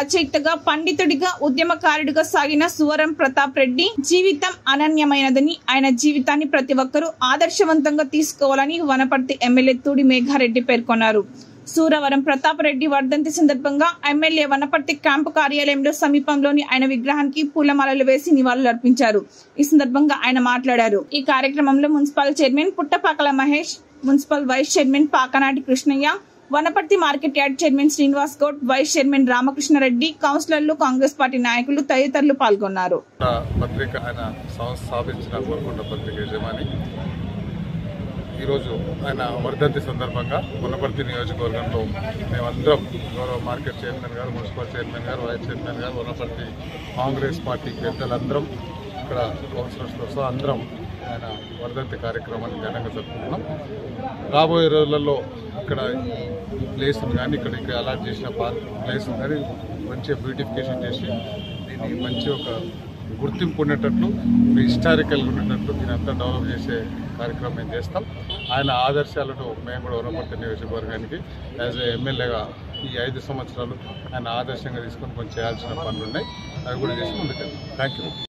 రచయితగా, పండితుడిగా, ఉద్యమకారుడిగా సాగిన సువరం ప్రతాప్ రెడ్డి జీవితం అనన్యమైనదని, ఆయన జీవితాన్ని ప్రతి ఒక్కరూ ఆదర్శవంతంగా తీసుకోవాలని వనపర్తి ఎమ్మెల్యే తూడి మేఘారెడ్డి పేర్కొన్నారు. సూరవరం ప్రతాప్ రెడ్డి వర్ధంతి సందర్భంగా ఎమ్మెల్యే వనపర్తి క్యాంపు కార్యాలయంలో సమీపంలోని ఆయన విగ్రహానికి పూలమాలలు వేసి నివాళులర్పించారు. ఈ సందర్భంగా ఆయన మాట్లాడారు. ఈ కార్యక్రమంలో municipal chairman Puttapakala Mahesh, municipal vice chairman Pakanati Krishnaiah, Vanaparthi market yard chairman Srinivas Goud, vice chairman Ramakrishna Reddy, కౌన్సిలర్లు, కాంగ్రెస్ పార్టీ నాయకులు తదితరులు పాల్గొన్నారు. పత్రిక ఆయన స్థాపించిన గోల్కొండ పత్రిక యజమాని ఈరోజు ఆయన వర్ధంతి సందర్భంగా వనపర్తి నియోజకవర్గంలో మేమందరం గౌరవ మార్కెట్ చైర్మన్ గారు, మున్సిపల్ చైర్మన్ గారు, వైస్ చైర్మన్ గారు, వనపర్తి కాంగ్రెస్ పార్టీ పెద్దలందరం, ఇక్కడ కౌన్సిలర్స్తో అందరం ఆయన వర్ధంతి కార్యక్రమాన్ని ఘనంగా జరుపుకుంటున్నాం. రాబోయే రోజులలో ఇక్కడ ప్లేస్ కానీ ఇక్కడ అలాట్ చేసిన ప్లేస్ కానీ మంచిగా బ్యూటిఫికేషన్ చేసి దీన్ని మంచి ఒక గుర్తింపు ఉండేటట్లు, హిస్టారికల్గా ఉండేటట్లు దీనంతా డెవలప్ చేసే కార్యక్రమం మేము చేస్తాం. ఆయన ఆదర్శాలను మేము కూడా వనపర్తి నియోజకవర్గానికి యాజ్ ఏ ఎమ్మెల్యేగా ఈ 5 సంవత్సరాలు ఆయన ఆదర్శంగా తీసుకొని కొంచెం చేయాల్సిన పనులు ఉన్నాయి. అవి కూడా చేసి ముందుకెళ్తాం. Thank you.